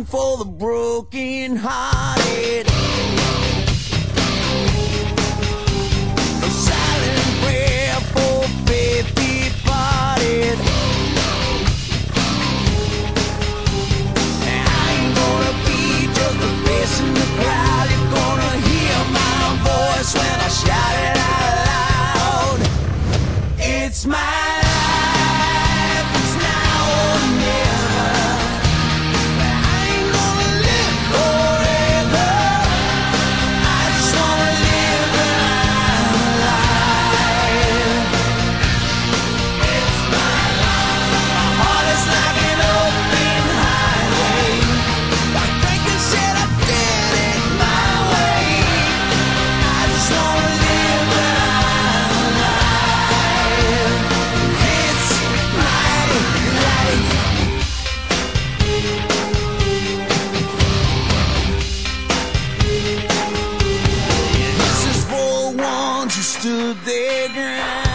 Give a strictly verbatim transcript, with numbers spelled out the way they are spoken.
for the broken hearted. A silent prayer for faith departed. I ain't gonna be just a face in the crowd. You're gonna hear my voice when I shout it out loud. It's my life, it's now or never. I ain't gonna live forever. I just wanna live when I'm alive. It's my life. My heart is like an open highway. Like Franklin said, I did it my way. I just wanna live when I'm alive. It's my life. This is for the ones who stood their ground.